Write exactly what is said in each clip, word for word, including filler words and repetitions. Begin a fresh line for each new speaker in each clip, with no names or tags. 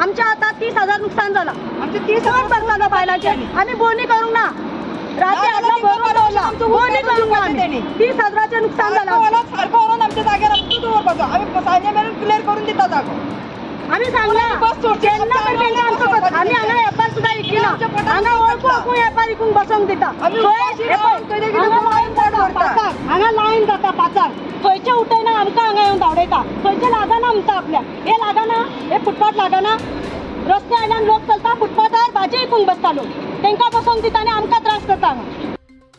आमच्या हातात तीस हजार नुकसान झाला. आमचे तीस हजार भरला बायलांचे आम्ही बोनी करू ना रात्री आपला बोनी करू ना आम्ही तीस हजाराचे नुकसान झालं. सारखं होऊन आमच्या जागेला आम्ही सायन्य मिळून क्लिअर करून देतात जागो आम्ही सांगला बस आम्ही हांगा येपार सुद्धा इकला हांगा ओळखू ओळखू येपार इकून बसोंक दिता हांगा लायन जाता पाचार खंयचे उठयना आमकां हांगा येवन धांवडयता खंयचे लागना म्हणटा आपल्या हे लागना हे फुटपाथ लागना रस्ते आयल्यान लोक चलता फुटपाथार भाजी इकूंक बसता लोक तांकां बसोंक दिता आनी आमकां त्रास करता. हांगा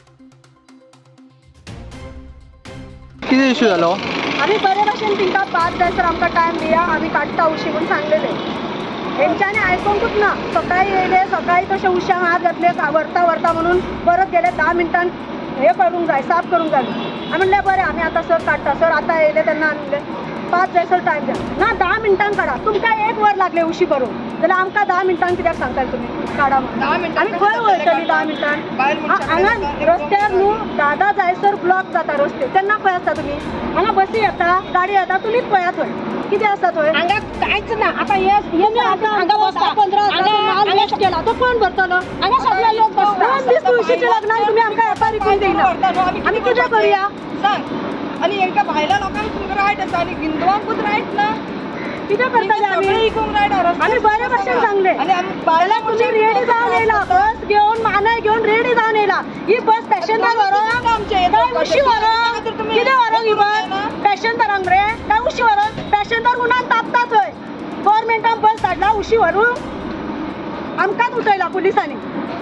कितें इश्यू जालो?
आम्ही बरे भाशेन तिंका पाच जायसर आमकां टायम दिया आम्ही काडटा उशी म्हणून सांगलेले हेंच्यांनी आयकोंकूच ना. सकाळी येयले सकाळी तशें उश्यांक हात घातले व्हरता व्हरता म्हणून परत गेले धा मिनटान हे करूंक जाय साफ करूंक जाय. आमी म्हणलें बरें आमी आतां सर काडटा सर आतां येयले तेन्ना आमी म्हणलें पाच जायसर टायम द्या ना धा मिनटान काडा तुमकां एक वर लागले उशी करूंक जाल्यार आमकां धा मिनटान कित्याक सांगताले तुमी काडा म्हणून आमी खंय वयतली धा मिनटान हांगा रस्त्यार न्हू धा धा जायसर ब्लॉक जाता रस्ते तेन्ना खंय आसता तुमी हांगा बसी येता गाडी येता तुमीच पळया थंय कितें आसता थंय हांगा कांयच ना. आतां हे हांगा बसता पंदरा हजार वेस्ट केला तो कोण भरतलो हांगा सगळे लोक बसता दोन दीस तुळशीच्या लग्नाक तुमी आमकां येपार इकून दिना आमी कितें करुया सांग. आनी हेंकां भायल्या लोकांक रायट आसा आनी हिंदुवांकूच रायट ना कितें करतले आमी इकूंक रायट आमी बरे भशेन सांगले जाल्यार तुमी रेडी जावन येयला बस घेवन मानाय घेवन रेडी जावन येयला ही बस पॅसेंजर व्हरोंक आमचे उशी व्हरोंक कितें व्हरोंक ही बस पॅसेंजरांक रे काय उशी व्हरोंक पॅसेंजर उन्हान तापता थंय गव्हर्मेंटान बस धाडला उशी व्हरून आमकांच उठयला पुलिसांनी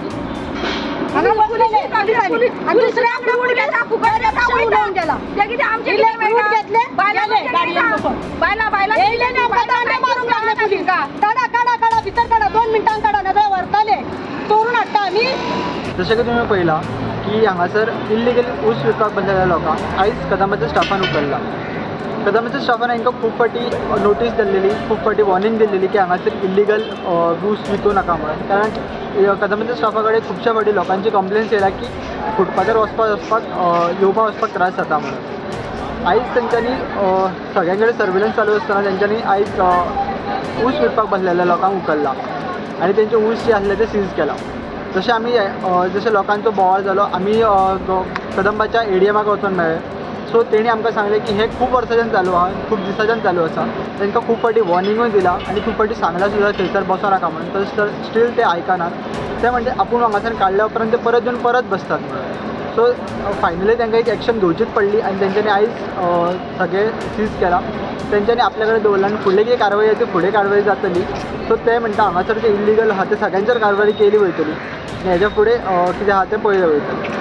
हांगा बसलेले पुलिसांनी आनी दुसऱ्यांक रूट घेता फुकट उडोवन गेला ते कितें आमचे रूट घेतले बायले गाडयेन बसून बायला बायला येयले ना आमकां मारूंक लागले पुलीस काडा काडा काडा भितर काडा दोन मिनटांक काडा नाजाल्यार व्हरताले तोरून हाडटा आमी.
जशें की तुमी पळयलां की हांगासर इल्लिगल ऊस विकपाक बसलेल्या लोकांक आयज कदंबाच्या स्टाफान उखल्ला. कदंबाच्या स्टाफान हांकां खूब फावटी नोटीस दिल्लेली खूब फावटी वॉर्निंग दिल्लेली की हांगासर इल्लिगल ऊस विकूं नाका म्हणून कारण कदंबाच्या स्टाफा कडेन खुबश्या फावटी लोकांची कंप्लेन्स येयला की फुटपाथार वचपाक वचपाक येवपाक वचपाक त्रास जाता म्हणून. आयज तेंच्यांनी सगळ्यां कडेन सर्वेलन्स चालू आसतना तेंच्यांनी आयज ऊस विकपाक बसलेल्या लोकांक उखल्ला आनी तेंचे ऊस जे आसले ते सीज केला. जशें आमी जशें लोकांचो बोवाळ जालो आमी कदंबाच्या एडीएमाक वचून मेळ्ळे सो तेणी आमकां सांगलें की हें खूब वर्सांच्यान चालू आहा खूब दिसांच्यान चालू आसा तांकां खूब फावटी वॉर्निंगूय दिला आनी खूब फावटी सांगला सुद्दां थंयसर बसो नाका म्हणून तशें स्टील ते आयकनात ते म्हणटे आपूण हांगासर काडल्या उपरांत ते परत येवन परत बसतात म्हणून. सो फायनली तांकां एक एक्शन घेवचीच पडली आनी तेंच्यांनी आयज सगळें सीज केलां तेंच्यांनी आपल्या कडेन दवरला आनी फुडली कितें कारवाय ती फुडें कारवाय जातली. सो ते म्हणटा हांगासर जे इल्लिगल आहा ते सगळ्यांचेर कारवाय केली वयतली आनी हेज्या फुडें कितें आहा तें पळयलें वयतलें.